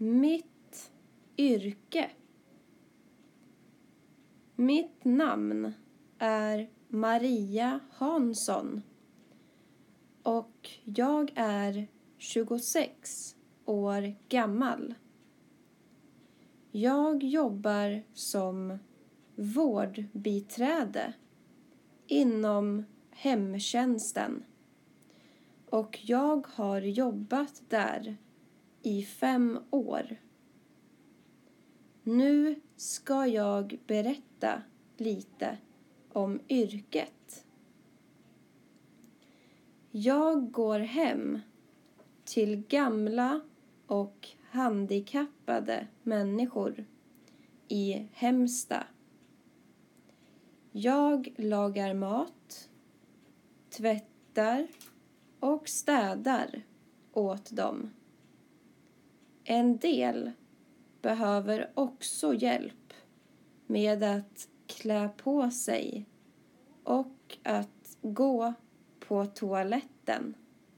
Mitt yrke. Mitt namn är Maria Hansson och jag är 26 år gammal. Jag jobbar som vårdbiträde inom hemtjänsten och jag har jobbat där i 5 år. Nu ska jag berätta lite om yrket. Jag går hem till gamla och handikappade människor i Hemsta. Jag lagar mat, tvättar och städar åt dem. En del behöver också hjälp med att klä på sig och att gå på toaletten.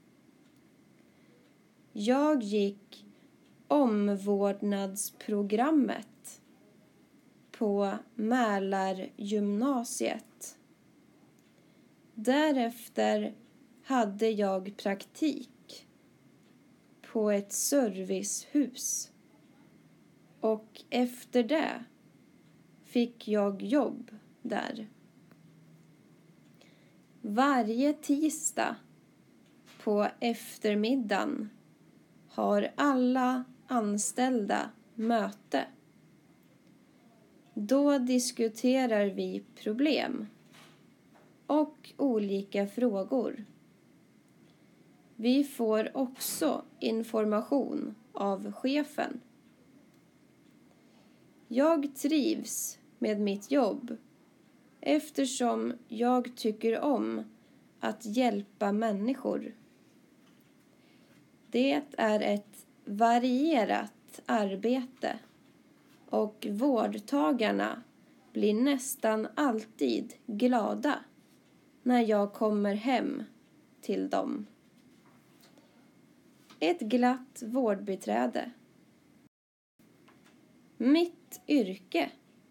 Jag gick omvårdnadsprogrammet på Mälargymnasiet. Därefter hade jag praktik på ett servicehus och efter det fick jag jobb där. Varje tisdag på eftermiddagen har alla anställda möte. Då diskuterar vi problem och olika frågor. Vi får också information av chefen. Jag trivs med mitt jobb eftersom jag tycker om att hjälpa människor. Det är ett varierat arbete och vårdtagarna blir nästan alltid glada när jag kommer hem till dem. Ett glatt vårdbiträde. Mitt yrke.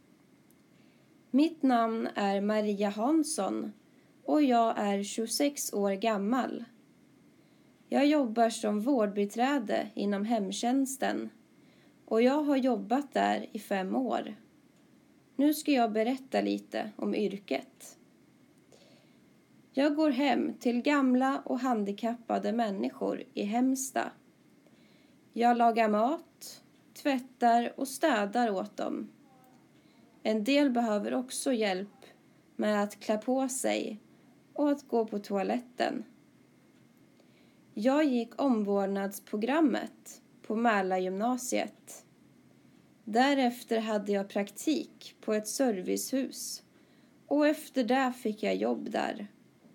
Mitt namn är Maria Hansson och jag är 26 år gammal. Jag jobbar som vårdbiträde inom hemtjänsten och jag har jobbat där i 5 år. Nu ska jag berätta lite om yrket. Jag går hem till gamla och handikappade människor i Hemsta. Jag lagar mat, tvättar och städar åt dem. En del behöver också hjälp med att klä på sig och att gå på toaletten. Jag gick omvårdnadsprogrammet på Mälargymnasiet. Därefter hade jag praktik på ett servicehus och efter det fick jag jobb där.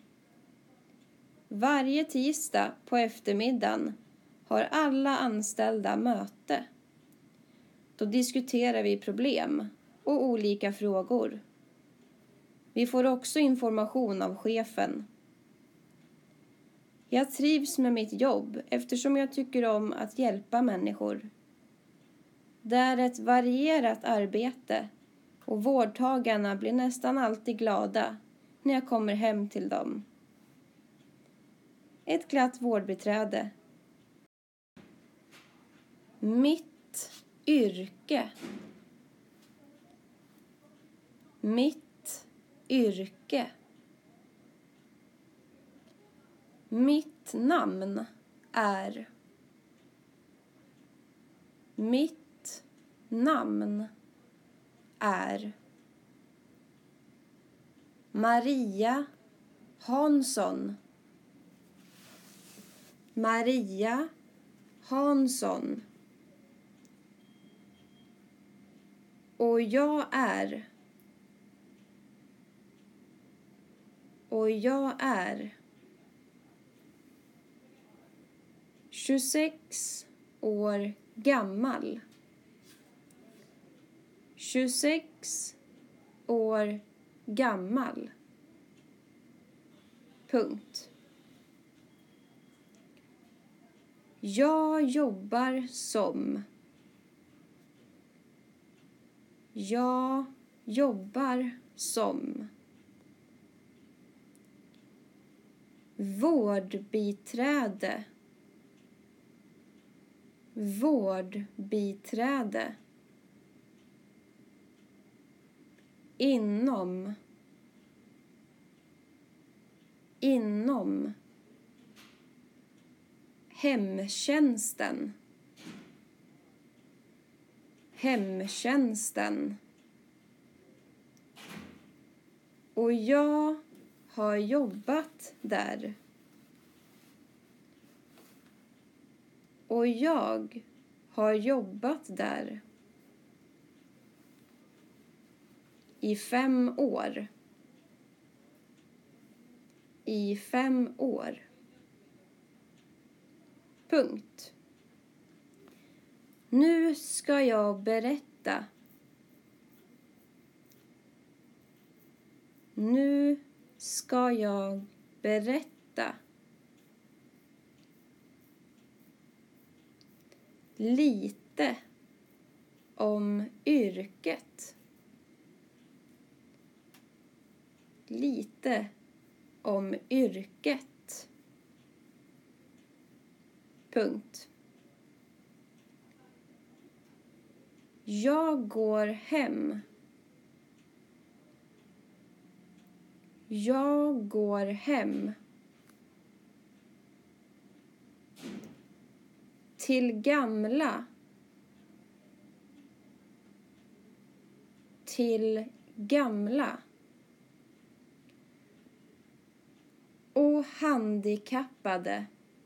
Varje tisdag på eftermiddagen har alla anställda möte. Då diskuterar vi problem och olika frågor. Vi får också information av chefen. Jag trivs med mitt jobb eftersom jag tycker om att hjälpa människor. Det är ett varierat arbete och vårdtagarna blir nästan alltid glada när jag kommer hem till dem. Ett glatt vårdbiträde. Mitt yrke. Mitt yrke. Mitt namn är. Mitt namn är Maria Hansson. Maria Hansson. Och jag är. 26 år gammal. 26 år gammal. Punkt. Jag jobbar som Jag jobbar som vårdbiträde. Vårdbiträde. Inom. Inom. Hemtjänsten. Hemtjänsten. Och jag har jobbat där. Och jag har jobbat där i 5 år. I 5 år. Punkt. Nu ska jag berätta. Nu ska jag berätta. Lite om yrket. Lite om yrket. Punkt. Jag går hem. Jag går hem. Till gamla. Till gamla. Och handikappade.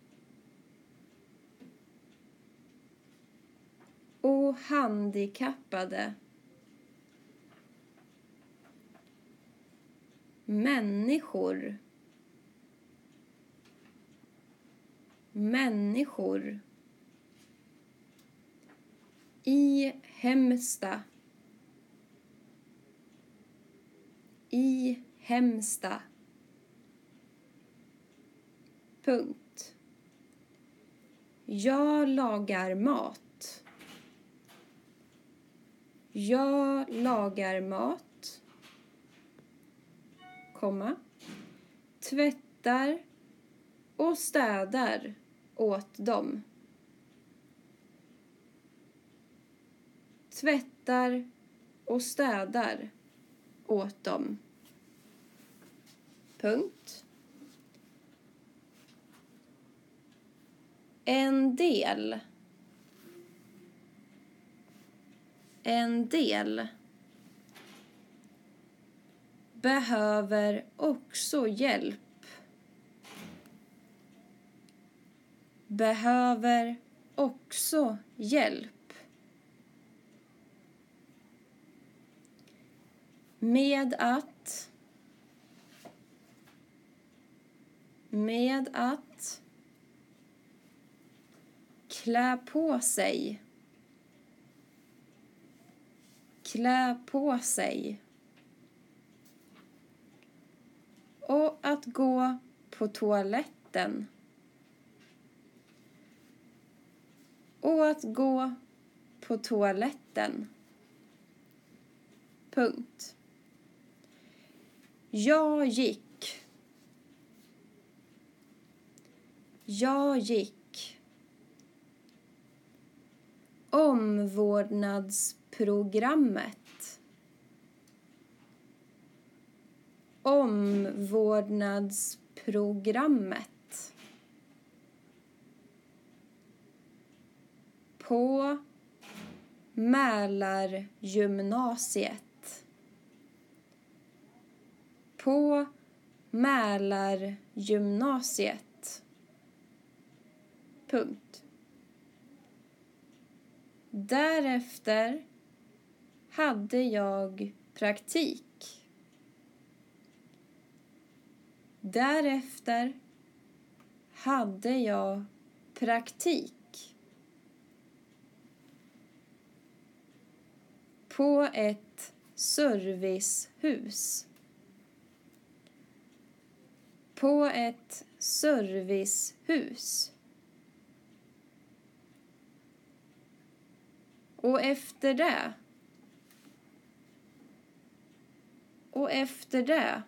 Och handikappade. Människor. Människor. I Hemsta. I Hemsta. Punkt. Jag lagar mat. Jag lagar mat. Komma. Tvättar och städar åt dem. Tvättar och städar åt dem. Punkt. En del. En del. Behöver också hjälp. Behöver också hjälp. Med att. Med att. Klä på sig. Klä på sig. Och att gå på toaletten. Och att gå på toaletten. Punkt. Jag gick. Jag gick. Omvårdnadsprogrammet. Omvårdnadsprogrammet. På Mälargymnasiet. På Mälargymnasiet. Punkt. Därefter hade jag praktik. Därefter hade jag praktik. På ett servicehus. På ett servicehus. Och efter det Och efter det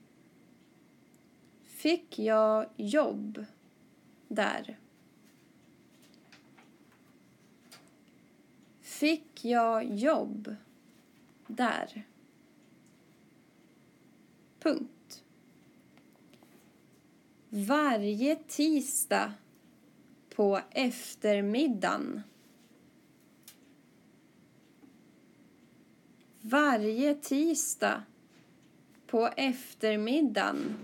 fick jag jobb där. Fick jag jobb där. Punkt. Varje tisdag på eftermiddagen. Varje tisdag på eftermiddagen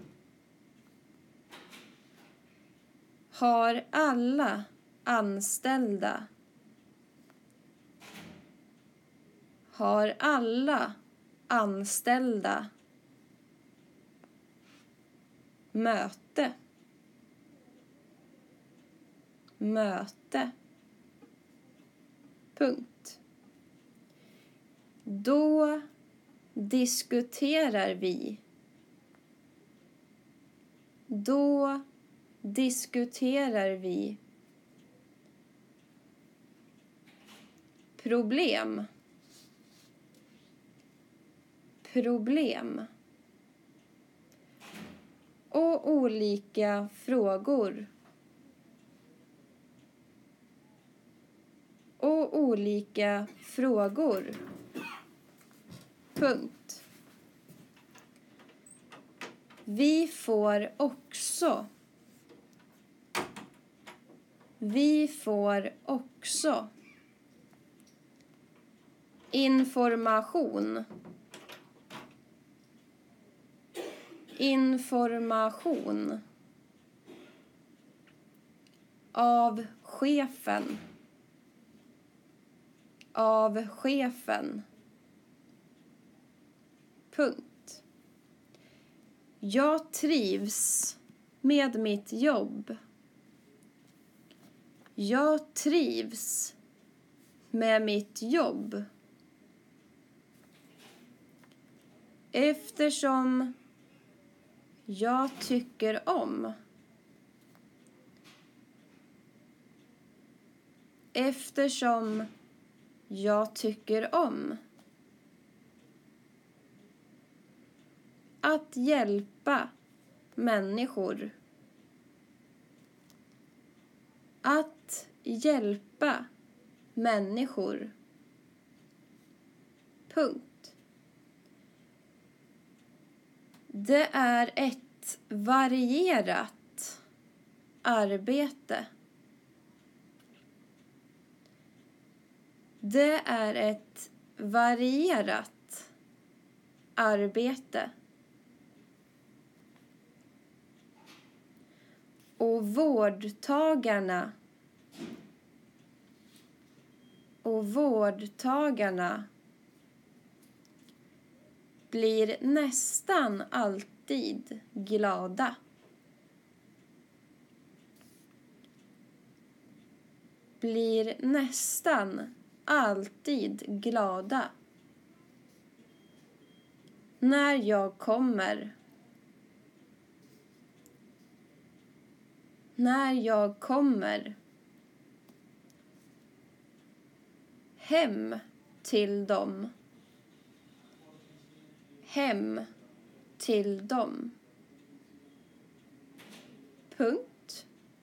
har alla anställda möte. Möte. Punkt. Då diskuterar vi. Då diskuterar vi problem. Problem. Och olika frågor. Och olika frågor. Punkt. Vi får också information av chefen. Punkt. Jag trivs med mitt jobb. Jag trivs med mitt jobb. Eftersom jag tycker om. Eftersom jag tycker om att hjälpa människor. Att hjälpa människor. Punkt. Det är ett varierat arbete. Det är ett varierat arbete. Och vårdtagarna blir nästan alltid glada. Blir nästan alltid glada när jag kommer. När jag kommer hem till dem. Hem till dem. Punkt.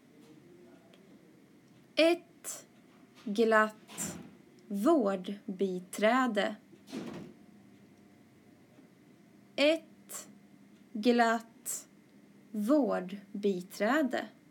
Ett glatt vårdbiträde. Ett glatt vårdbiträde.